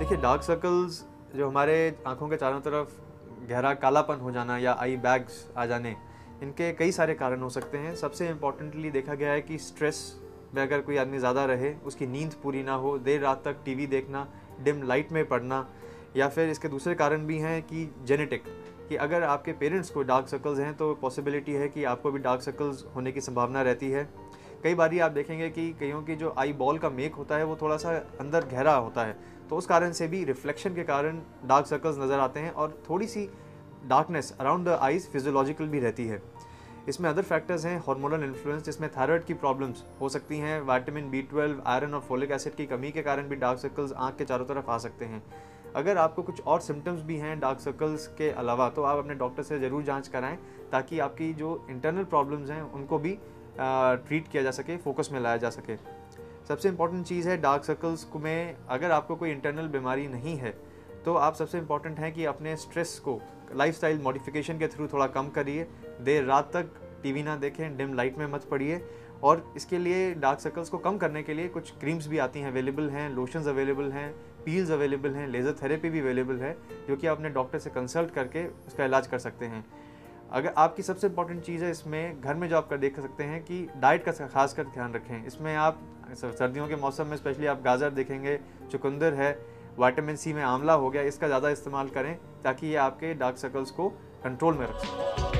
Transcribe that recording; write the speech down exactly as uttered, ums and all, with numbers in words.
देखिए, dark circles जो हमारे आँखों के चारों तरफ गहरा कालापन हो जाना या आई बैग्स आ जाने, इनके कई सारे कारण हो सकते हैं। सबसे इम्पोर्टेंटली देखा गया है कि स्ट्रेस में अगर कोई आदमी ज़्यादा रहे, उसकी नींद पूरी ना हो, देर रात तक टीवी देखना, डिम लाइट में पढ़ना, या फिर इसके दूसरे कारण भी हैं कि जेनेटिक, कि अगर आपके पेरेंट्स को डार्क सर्कल्स हैं तो पॉसिबिलिटी है कि आपको भी डार्क सर्कल्स होने की संभावना रहती है। कई बारी आप देखेंगे कि कईयों की जो आई बॉल का मेक होता है वो थोड़ा सा अंदर गहरा होता है, तो उस कारण से भी रिफ्लेक्शन के कारण डार्क सर्कल्स नज़र आते हैं और थोड़ी सी darkness around the eyes physiological भी रहती है। इसमें अदर फैक्टर्स हैं, हार्मोनल इन्फ्लुएंस, जिसमें थायराइड की प्रॉब्लम्स हो सकती हैं, विटामिन बी ट्वेल्व, आयरन और फोलिक एसिड की कमी के कारण भी डार्क सर्कल्स आँख के चारों तरफ आ सकते हैं। अगर आपको कुछ और सिम्टम्स भी हैं डार्क सर्कल्स के अलावा, तो आप अपने डॉक्टर से ज़रूर जांच कराएं, ताकि आपकी जो इंटरनल प्रॉब्लम्स हैं उनको भी ट्रीट किया जा सके, फोकस में लाया जा सके। सबसे इम्पॉर्टेंट चीज़ है डार्क सर्कल्स में, अगर आपको कोई इंटरनल बीमारी नहीं है तो आप सबसे इम्पॉर्टेंट है कि अपने स्ट्रेस को लाइफस्टाइल मॉडिफिकेशन के थ्रू थोड़ा कम करिए, देर रात तक टीवी ना देखें, डिम लाइट में मत पड़िए। और इसके लिए डार्क सर्कल्स को कम करने के लिए कुछ क्रीम्स भी आती हैं, अवेलेबल हैं, लोशंस अवेलेबल हैं, पील्स अवेलेबल हैं, लेज़र थेरेपी भी अवेलेबल है, जो कि आप अपने डॉक्टर से कंसल्ट करके उसका इलाज कर सकते हैं। अगर आपकी सबसे इम्पॉर्टेंट चीज़ है इसमें, घर में जो आप कर देख सकते हैं कि डाइट का खास कर ध्यान रखें। इसमें आप सर्दियों के मौसम में स्पेशली आप गाजर देखेंगे, चुकंदर है, विटामिन सी में आंवला हो गया, इसका ज़्यादा इस्तेमाल करें ताकि ये आपके डार्क सर्कल्स को कंट्रोल में रख सकें।